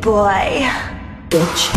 boy. Bitch.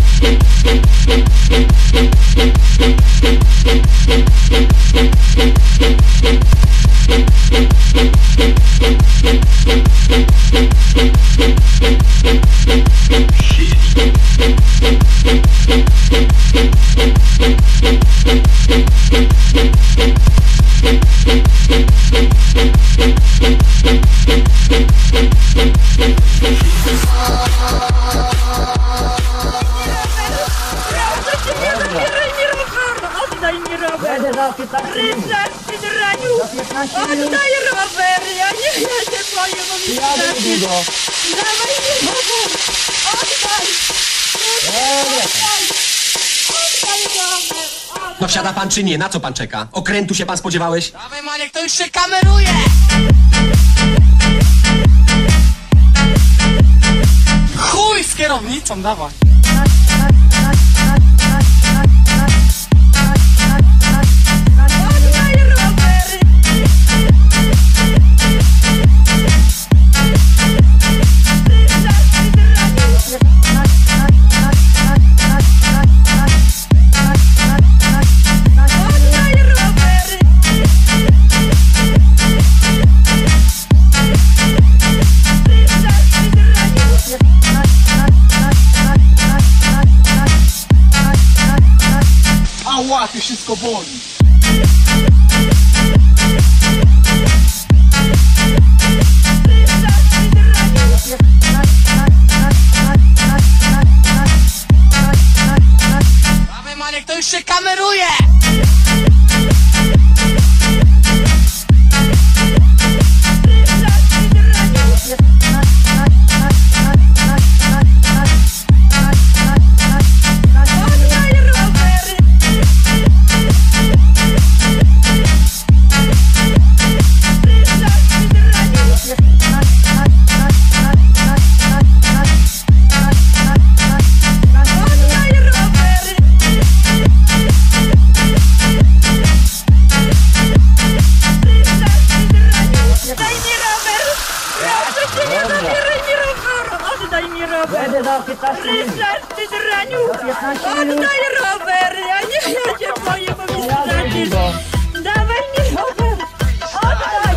Oddaj mi rower! Rycerz, ty draniu! Oddaj rower! Ja się boję, bo mi stracisz! Dawaj mi rower! Oddaj! Oddaj rower! No wsiada pan czy nie? Na co pan czeka? Okrętu się pan spodziewałeś? Dawaj Maniek, to już się kameruje! Chuj z kierownicą, dawaj! Ała, ty wszystko boli. Dawaj Maniek, to już się kameruje! Oddaj mi rower! Rycerz, ty draniu! Oddaj rower! Ja się boję, bo mi stracisz! Dawaj mi rower! Oddaj!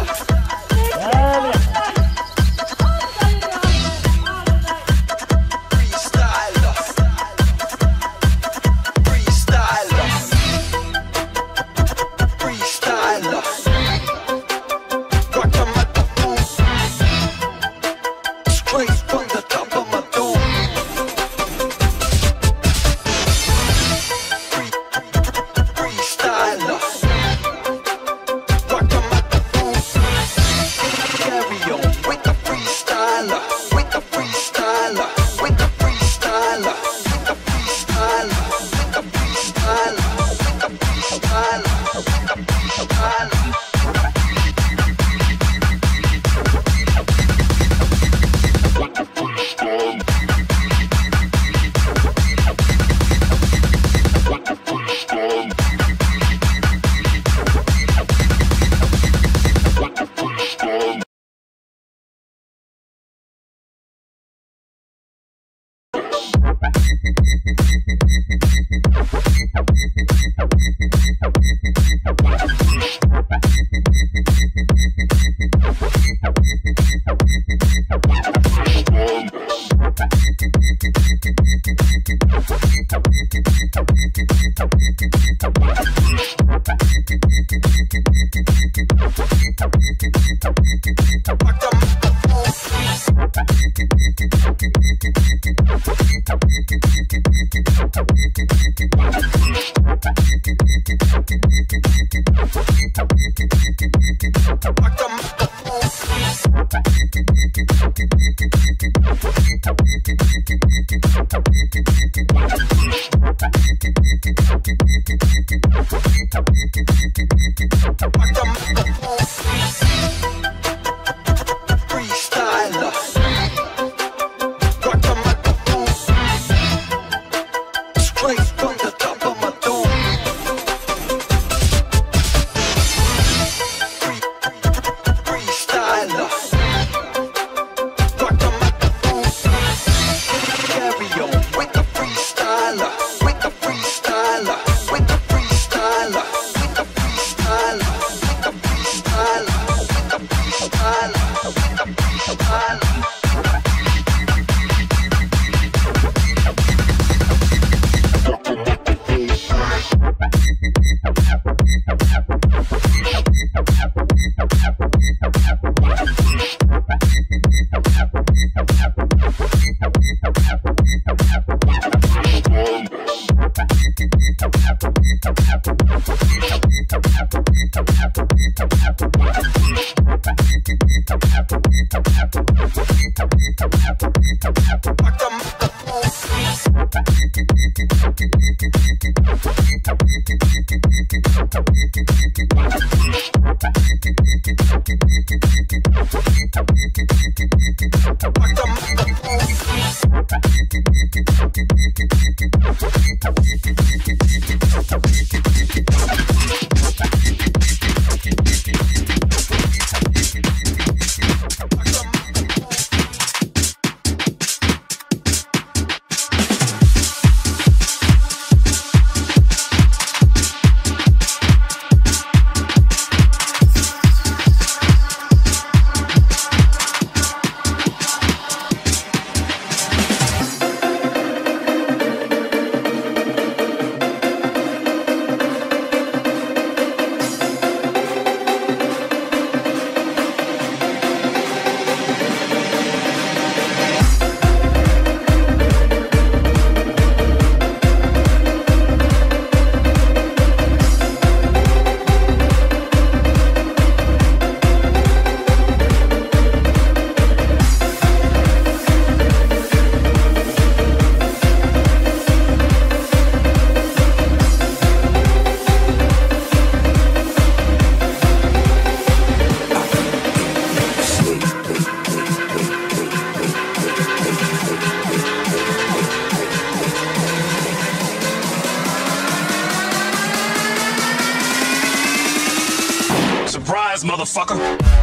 Surprise, motherfucker.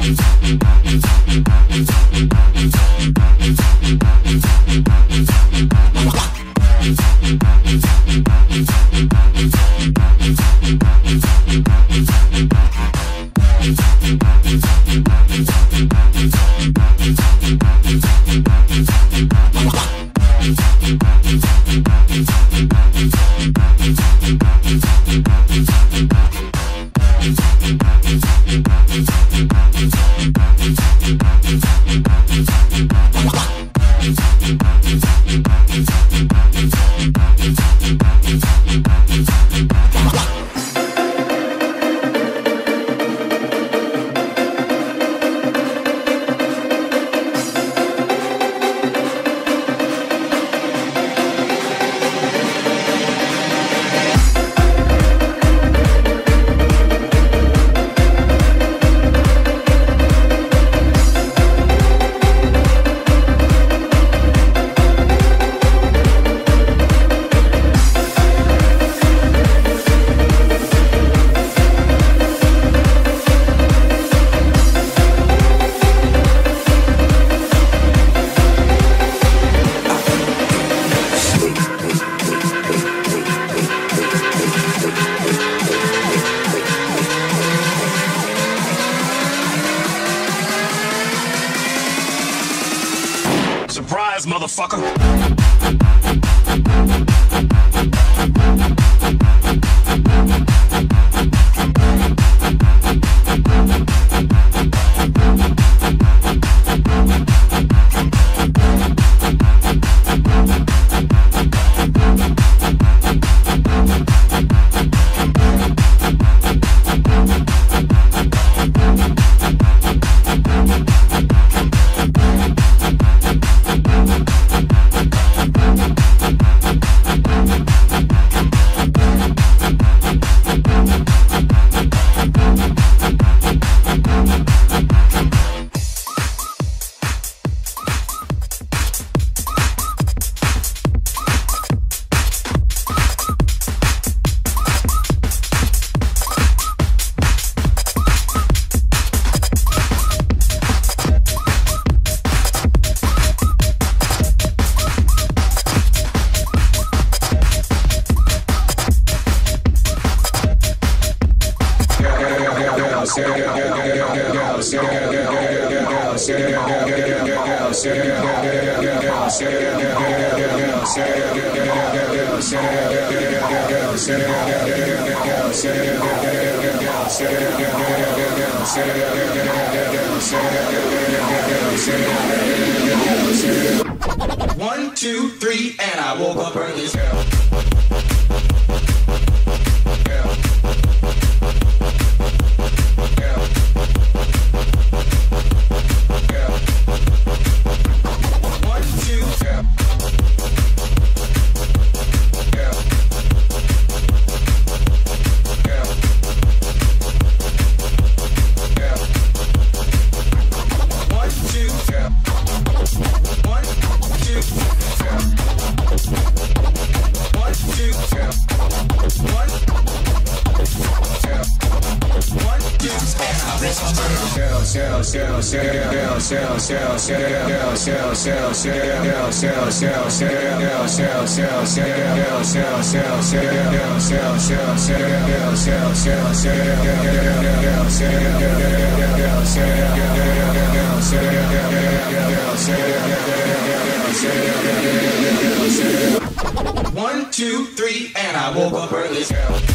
Surprise, motherfucker. One, two, three, and I woke up early as hell. One, two, yeah. One, two, three, and I woke up early.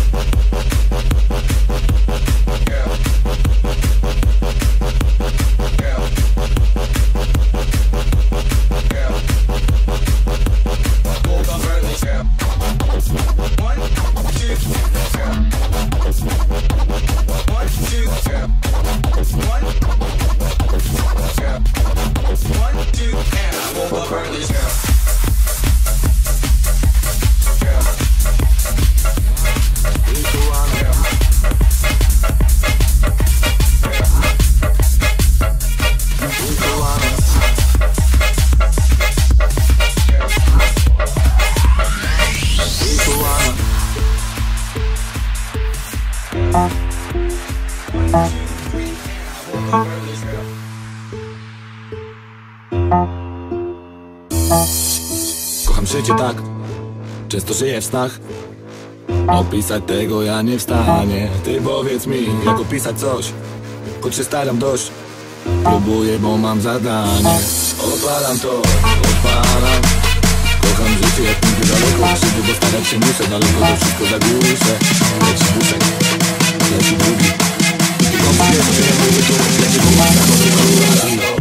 Kocham życie tak, często żyję w snach. Opisać tego ja nie wstanie. Ty powiedz mi, jak opisać coś, choć się staram dość. Próbuję, bo mam zadanie. Odpalam to, odpalam. Kocham życie jak nigdy daleko. Krzywy, bo starać się muszę, daleko to wszystko zagłuszę. Leci buszek, leci drugi. I tylko mnie, że ja mówię tu, leci buszek, odpalam to.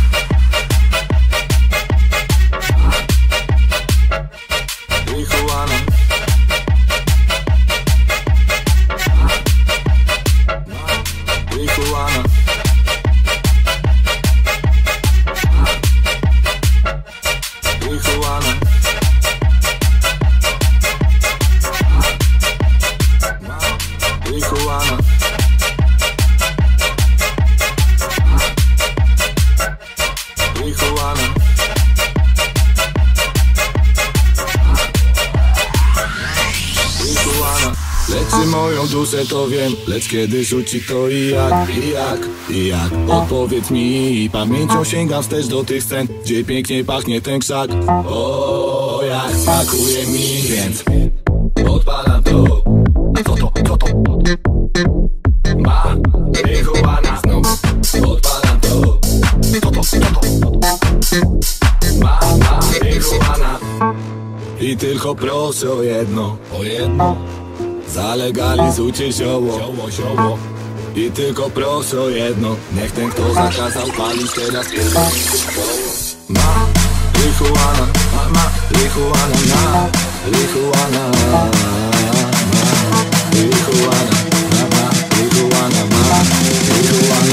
Leczy moją duszę, to wiem, lecz kiedy rzuci to i jak odpowiedz mi, pamięcią sięgam wstecz do tych scen, gdzie pięknie pachnie ten krzak. O, jak smakuje mi, więc odpalam to. A co to? Marihuana. Znowu odpalam to. Co to? Marihuana. I tylko proszę o jedno. Zalegalizujcie zioło. I tylko proszę o jedno. Niech ten, kto zakazał palić, teraz pierdolę. Marihuana, marihuana, marihuana, marihuana, marihuana, marihuana.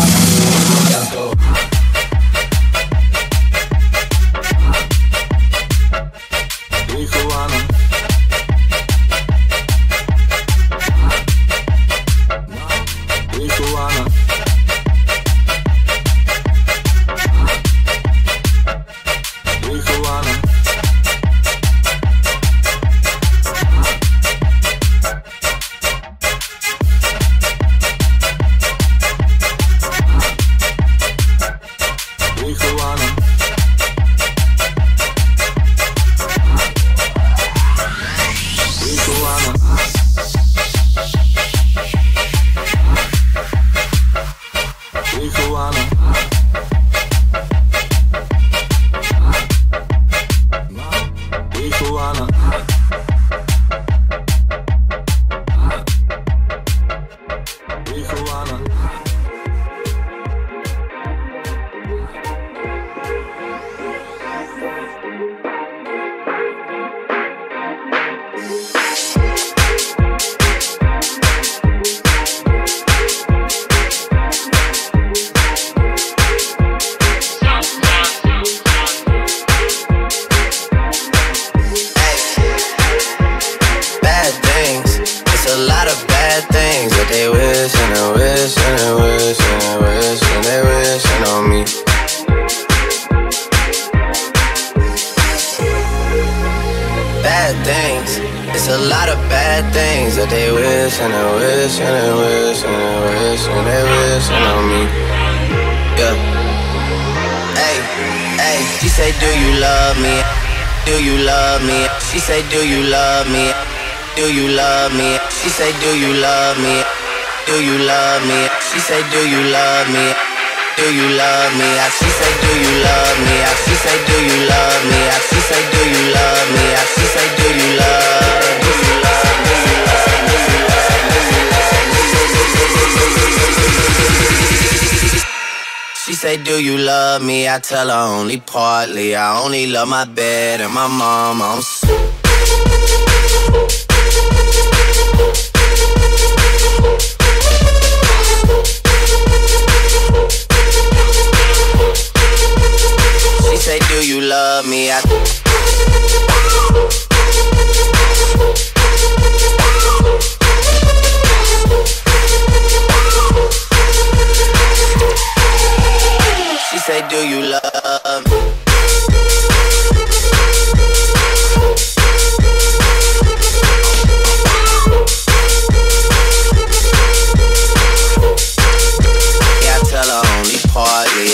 It's a lot of bad things that they wish and they wish and they wish and they wish and they wishing on me. Yeah. Hey, hey, she say, do you love me? Do you love me? She say, do you love me? Do you love me? She say, do you love me? Do you love me? She say, do you love me? Do you love me? She say, do you love me? She say, do you love me? She say, do you love me? She say, do you love? Do you love? Do you love? Do you love? She say, do you love me? I tell her only partly. I only love my bed and my mama. She say, do you love me? She say, do you love me? Yeah, I tell her only partly.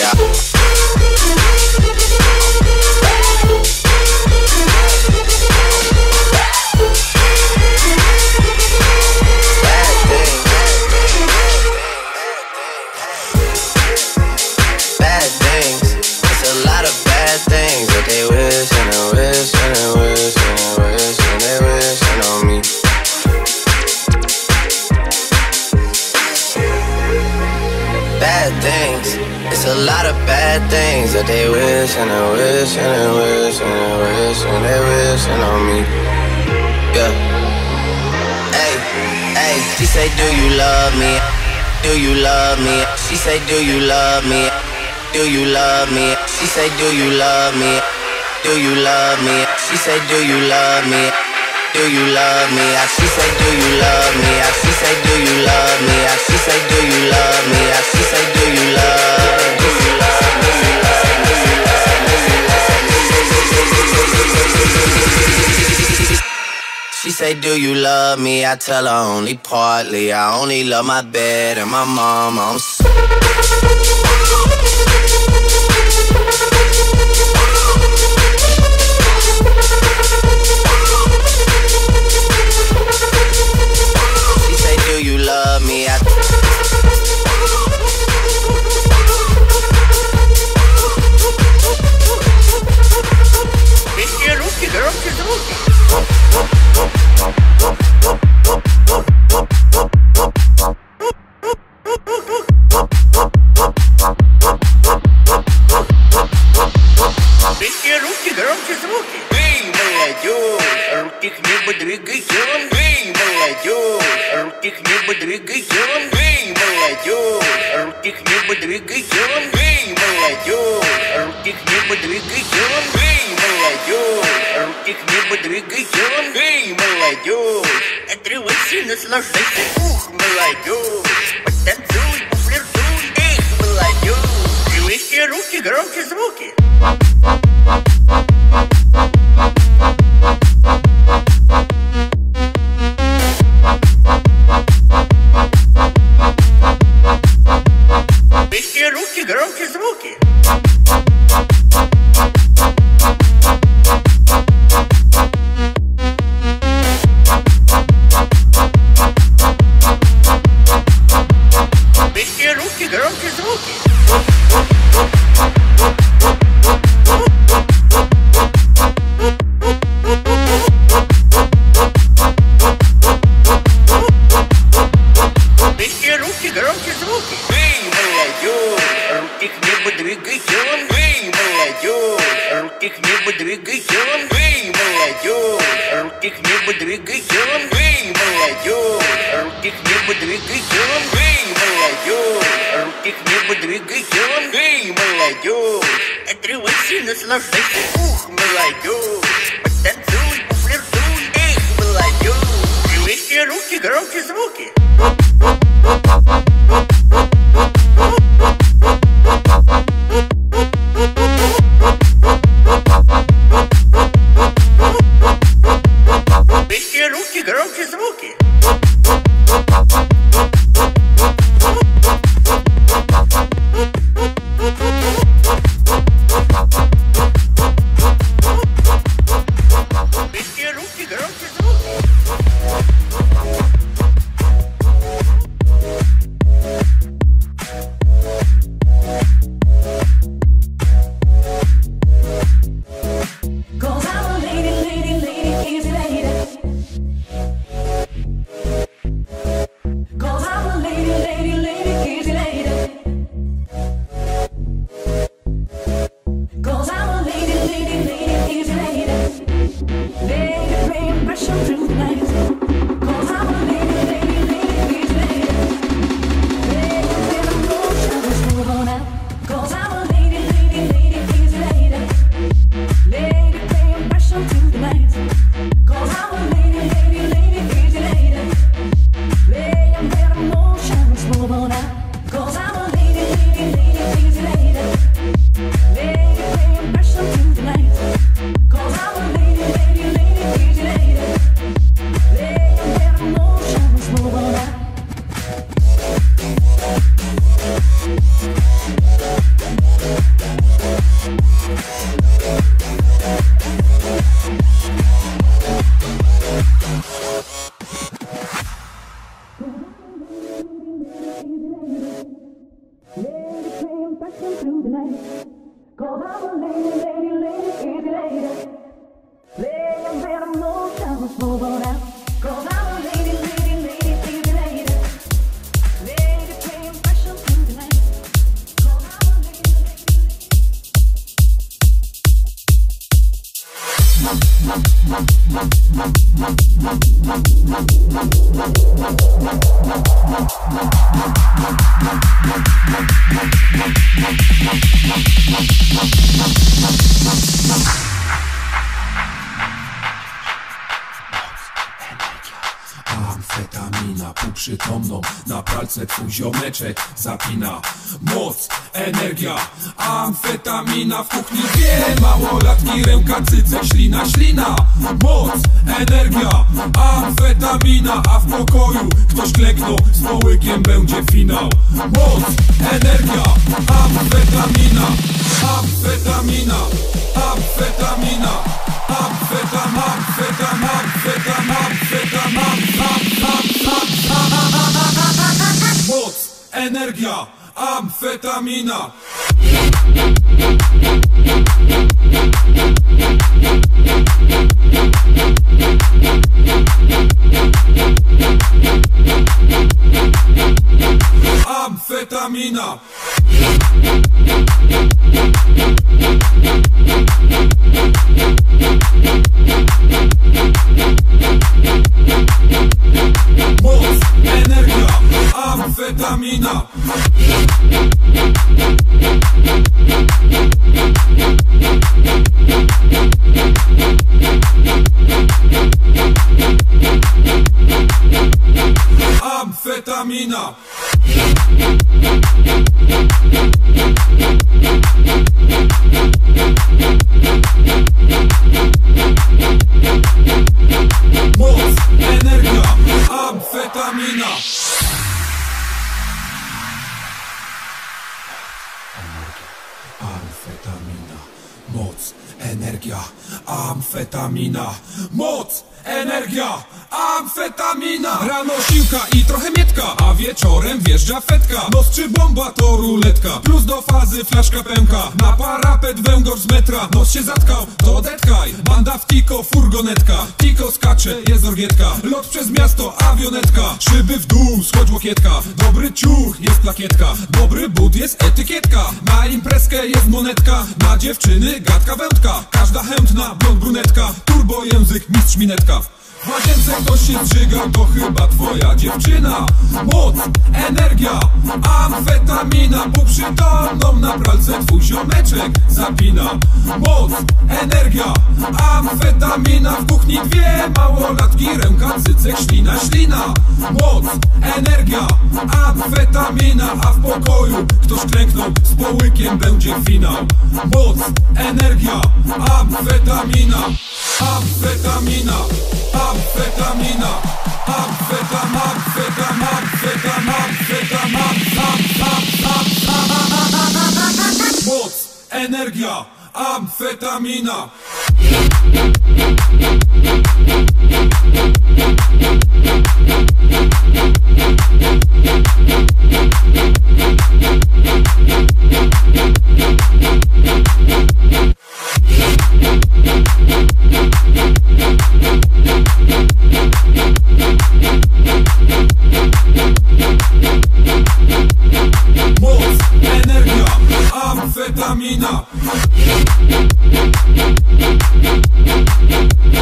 A lot of bad things that they wish and they wish and they wish and they wish and they wishing on me. Yeah. Hey, hey. She say, do you love me? Do you love me? She say, do you love me? Do you love me? She say, do you love me? Do you love me? She say, do you love me? Do you love me? She say, do you love me? She say, do you love me? She say, do you love me? She say, do you love? Do you love? Do you love? Do you love? She say, do you love me? I tell her only partly. I only love my bed and my mama. Do you love me? Вещи руки, громче звуки. Вещи руки, громче звуки. Эй, молодежь, руки к небу двигайте. Эй, молодежь, руки к небу двигайте. Эй, молодежь, руки к небу двигайте. Эй, молодежь, руки к небу двигайте. Эй, молодежь, руки к небу двигайте. Эй, молодежь, отрывайся, наслаждайся. Ух, молодежь, потанцуй, пофлиртуй. Эх, молодежь, двигайте руки, громче звуки. Вещи руки, громче звуки. Вещи руки, громче звуки. Вещи руки, громче звуки. Эй, молодежь, руки к небу двигайте. Эй, молодежь, руки к небу двигайте. Эй, молодежь, руки к небу двигайте. Эй, молодежь, руки к небу двигайте. Эй, молодежь, руки к небу двигайте. Эй, молодежь, отрывайся, наслаждайся. Ух, молодежь, потанцуй, пофлиртуй. Эх, молодежь, двигайте руки, громче звуки. Вещи руки, громче звуки. move on out. Go now, lady, lady, lady, lady, lady. Lady, playing special to the night. Go now, lady, Amfetamina półprzytomną na palce twój ziomeczek zapina. Moc, energia, amfetamina w kuchni dwie małolatki, ręka, cycek, ślina, ślina. Moc, energia, amfetamina, a w pokoju ktoś kleknął, z połykiem będzie finał. Moc, energia, amfetamina, amfetamina, amfetamina, amfetam, amfetam, amfetam, amfetam, moc, energia, amfetamina. Amfetamina. Moc, energia, amfetamina. Amfetamina. Moc, energia, amfetamina. Amfetamina. Moc, energia, amfetamina. Moc, energia, amfetamina. Rano siłka i trochę mietka, a wieczorem wjeżdża fetka. Nos czy bomba to ruletka, plus do fazy flaszka pęka. Na parapet węgorz z metra, nos się zatkał, to detkaj. Banda w tiko, furgonetka, tiko skacze, jest orgietka. Lot przez miasto, awionetka, szyby w dół, schodź łokietka. Dobry ciuch, jest plakietka, dobry but, jest etykietka. Na imprezkę jest monetka, na dziewczyny gadka wędka. Każda chętna, blond brunetka, turbo język, mistrz minetka. W łazience ktoś się zżygał, to chyba twoja dziewczyna. Moc, energia, amfetamina, półprzytomną na pralce twój ziomeczek zapina. Moc, energia, amfetamina, w kuchni dwie małolatki, ręka, cycek, ślina, ślina. Moc, energia, amfetamina, a w pokoju ktoś klęknął, z połykiem będzie finał. Moc, energia, amfetamina, amfetamina. Amfetamina, amfetam, amfetam, amfetam, amfetam, amfetam. Moc, energia, amfetamina. Moc, energia, amfetamina.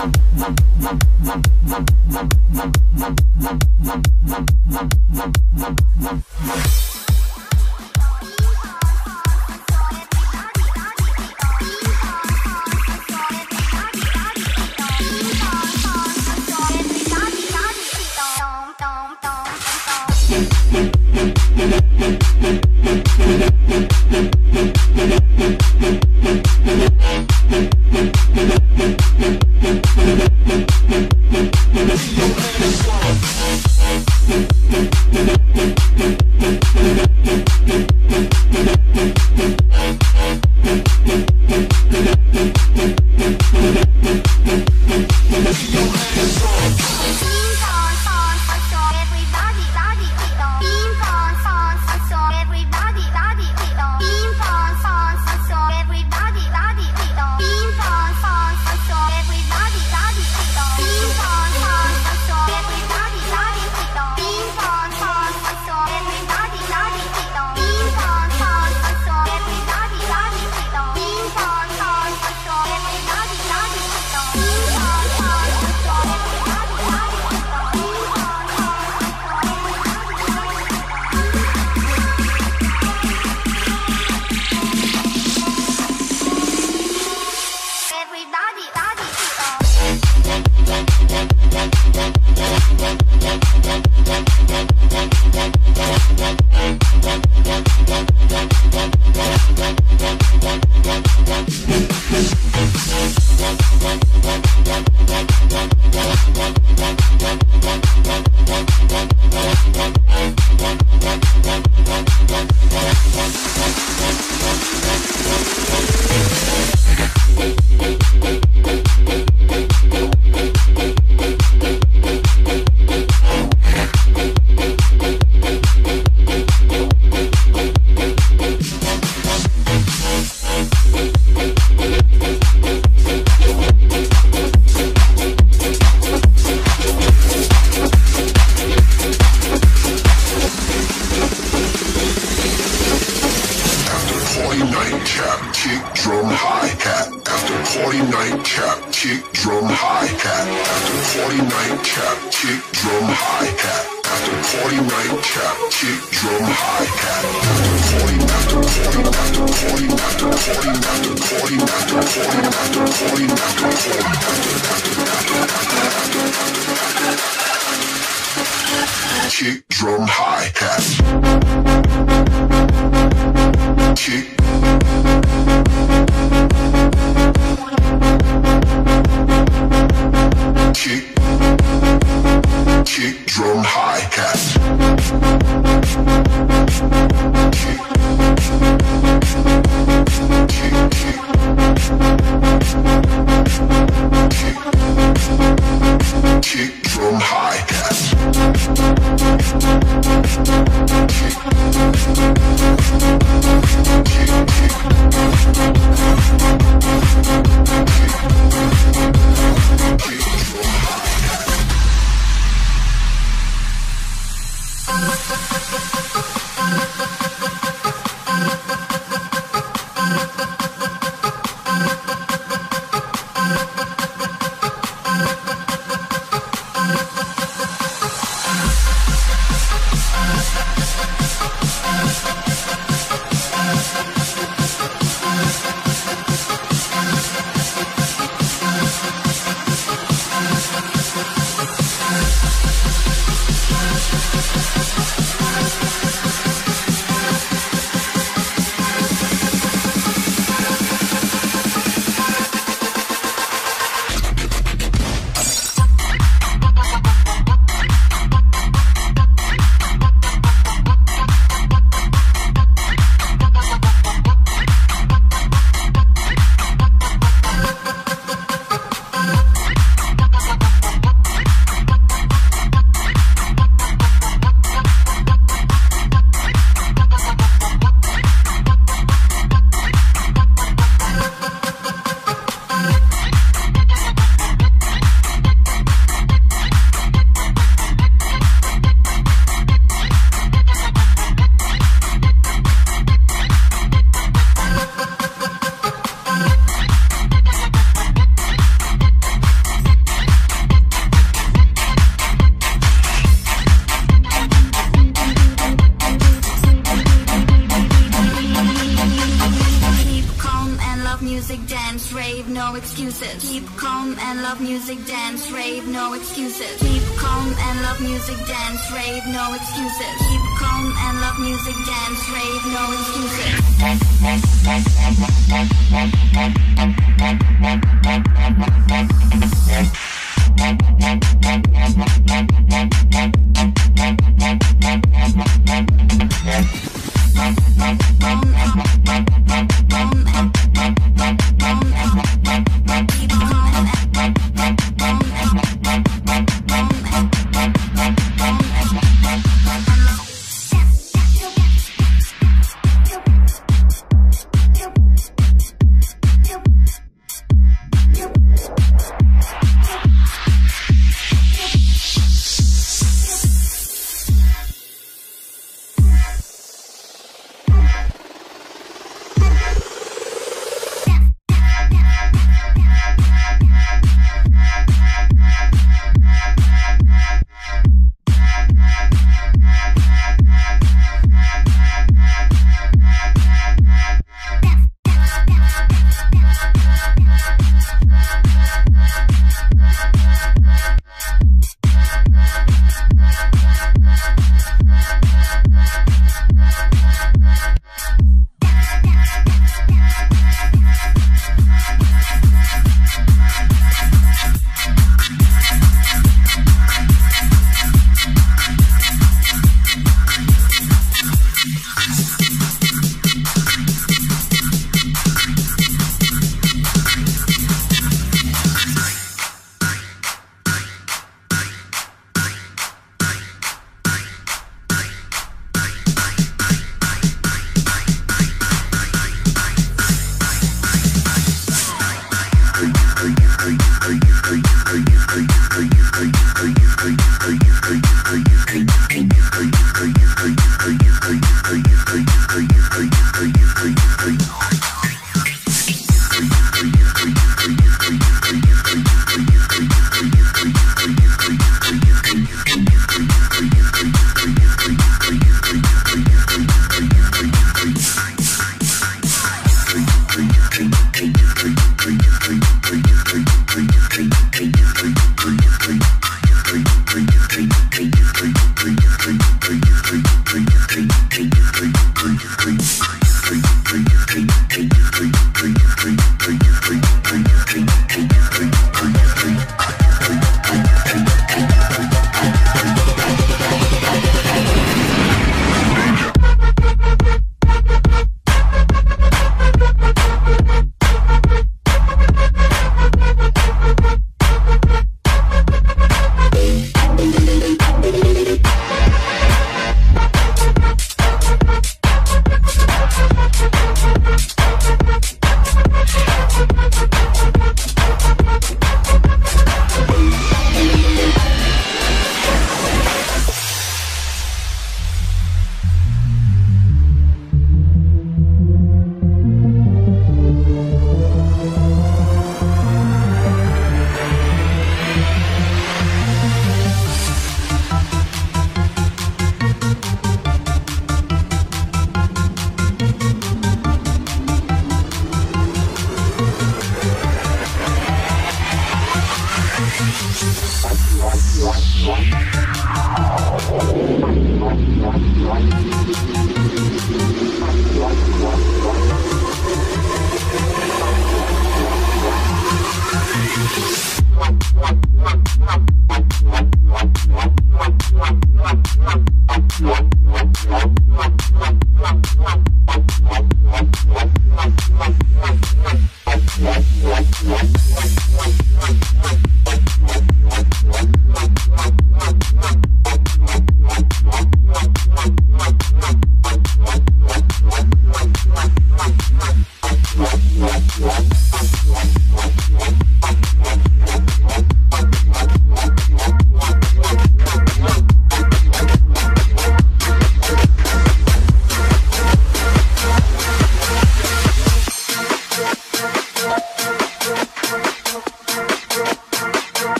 Kick, drum, hi-hat. Kick. Kick. Kick, drum, hi-hat. Kick. Kick, kick. Kick. Kick, drum, hi-hat. excuses. Keep calm and love music, dance, rave, no excuses. Keep calm and love music, dance, rave, no excuses. Keep calm and love music, dance, rave, no excuses.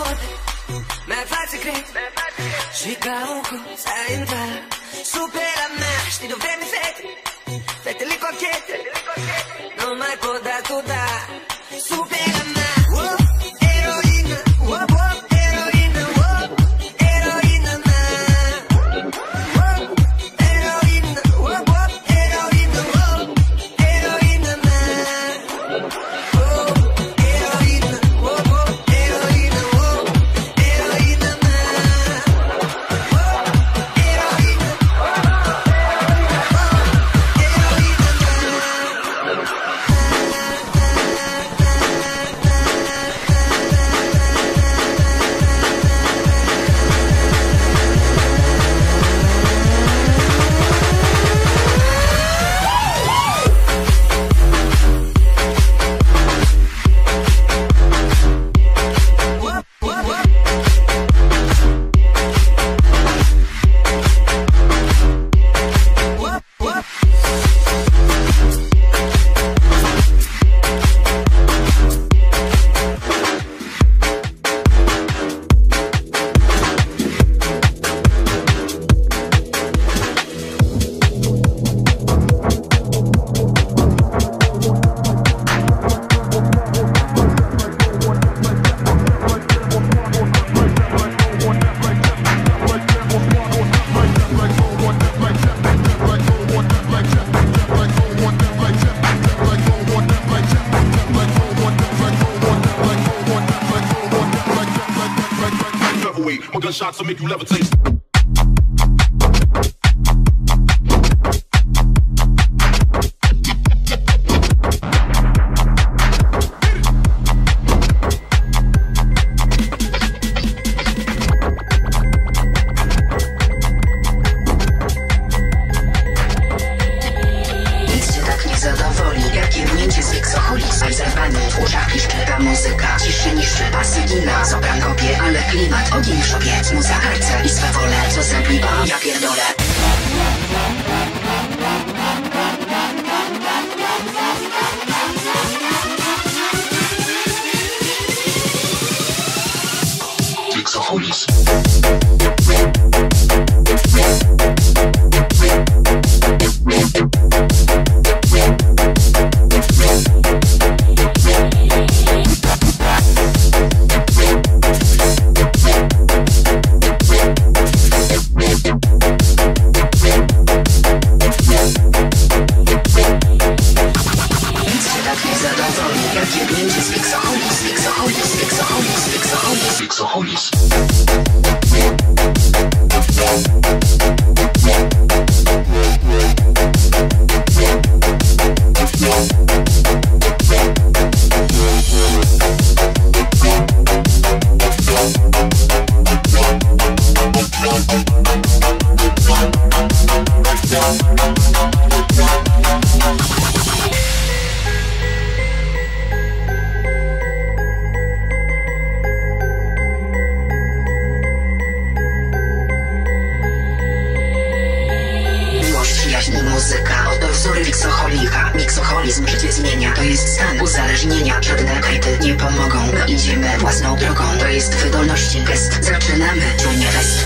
vorbim mai faci cred și ca un curs a intrat sub pe la mea. Știi de vreme fete, fetele cochete, nu mai pot da tu da sub pe la mea. Eroină, eroină, eroină mea. Eroină, eroină, eroină mea. Shots will make you levitate. Muzyka oto wzór miksoholika. Miksoholizm życie zmienia. To jest stan uzależnienia. Żadne kajty nie pomogą. My idziemy własną drogą. To jest wydolności gest. Zaczynamy czujnie fest.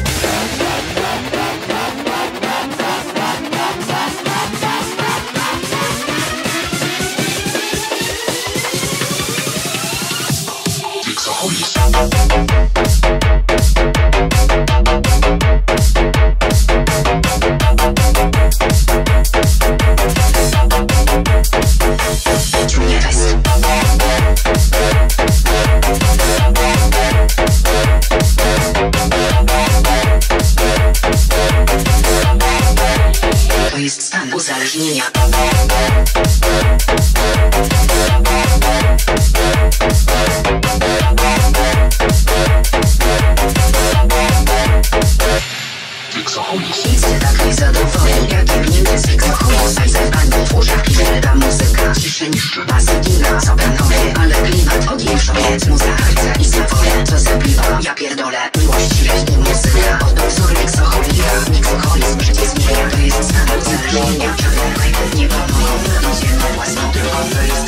To jest stan uzależnienia. Nic cię tak nie zadowoli, jak jebnięty z fiksoholus. A zerwany w uszach piszczyta muzyka. Ciszy niż basy gina, sopranowie, ale klimat odjesz obiec. Muza chce i swawole, co zapiwa. Ja pierdolę, miłość, jaźni, muzyka. Oto wzór miksoholika. Miksoholizm życie zmienia. To jest stan uzależnienia. Żadne kajty nie pomogą. Idziemy własną drogą. To jest